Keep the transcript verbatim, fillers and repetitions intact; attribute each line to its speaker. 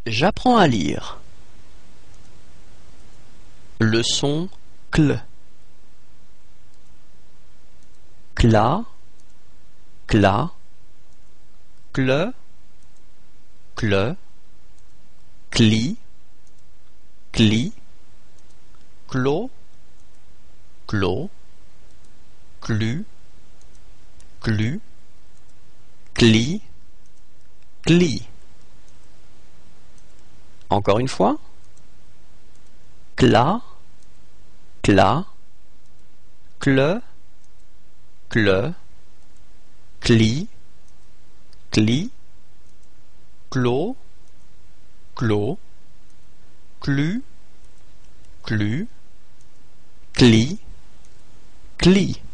Speaker 1: J'apprends à lire. Le son cl. Cla, cla, cle, cle, cli, cli, clo, clo, clu, clu, cli, cli. Encore une fois. Cla, cla, cle, cle, cli, cli, clo, clo, clu, clu, cli, cli.